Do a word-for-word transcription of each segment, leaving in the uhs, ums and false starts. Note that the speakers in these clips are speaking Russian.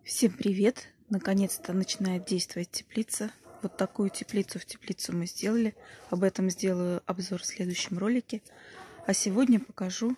Всем привет! Наконец-то начинает действовать теплица. Вот такую теплицу в теплицу мы сделали. Об этом сделаю обзор в следующем ролике. А сегодня покажу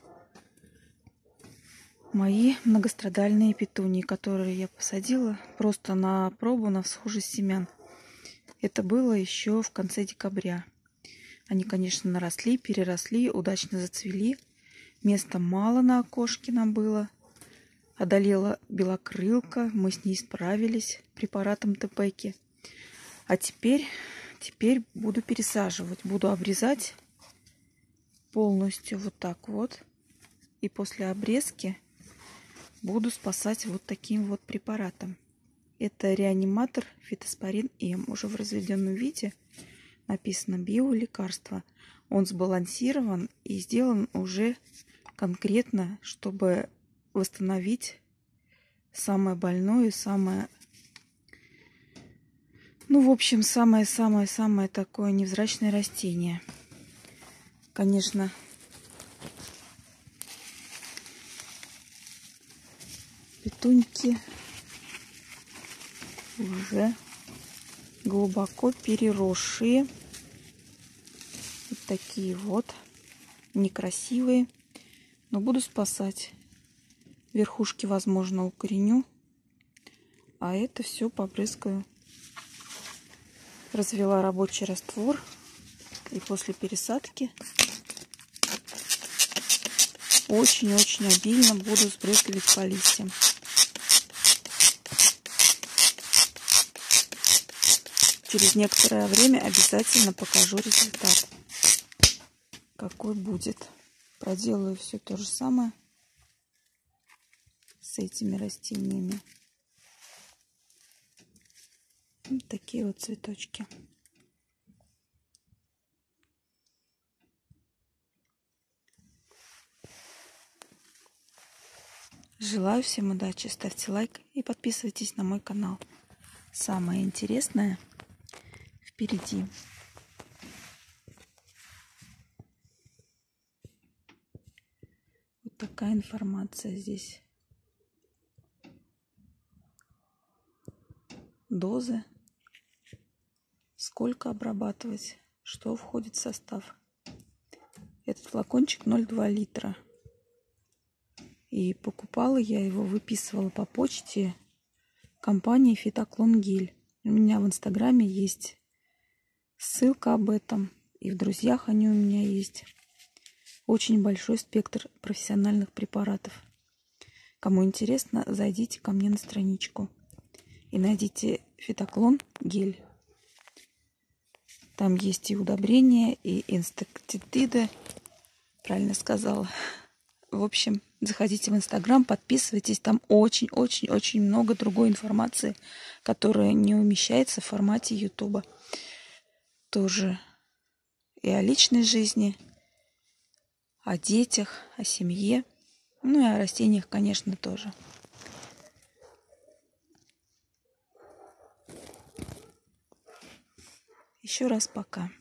мои многострадальные петунии, которые я посадила просто на пробу, на всхожесть семян. Это было еще в конце декабря. Они, конечно, наросли, переросли, удачно зацвели. Места мало на окошке нам было. Одолела белокрылка, мы с ней справились препаратом Тепеки. А теперь, теперь буду пересаживать, буду обрезать полностью вот так вот. И после обрезки буду спасать вот таким вот препаратом. Это реаниматор Фитоспорин М. Уже в разведенном виде написано биолекарство. Он сбалансирован и сделан уже конкретно, чтобы восстановить самое больное, самое, ну, в общем, самое-самое-самое такое невзрачное растение. Конечно, петуньки уже глубоко переросшие. Вот такие вот, некрасивые, но буду спасать. Верхушки, возможно, укореню, а это все побрызгаю. Развела рабочий раствор, и после пересадки очень-очень обильно буду сбрызгивать по листьям. Через некоторое время обязательно покажу результат, какой будет. Проделаю все то же самое с этими растениями. Вот такие вот цветочки. Желаю всем удачи, ставьте лайк и подписывайтесь на мой канал. Самое интересное впереди. Вот такая информация здесь. Дозы, сколько обрабатывать, что входит в состав. Этот флакончик ноль целых два литра. И покупала я его, выписывала по почте компании Фитоклон Гель. У меня в инстаграме есть ссылка об этом. И в друзьях они у меня есть. Очень большой спектр профессиональных препаратов. Кому интересно, зайдите ко мне на страничку. И найдите Фитоклон Гель. Там есть и удобрения, и инсектициды. Правильно сказала. В общем, заходите в Инстаграм, подписывайтесь. Там очень-очень-очень много другой информации, которая не умещается в формате Ютуба. Тоже и о личной жизни, о детях, о семье. Ну и о растениях, конечно, тоже. Еще раз пока.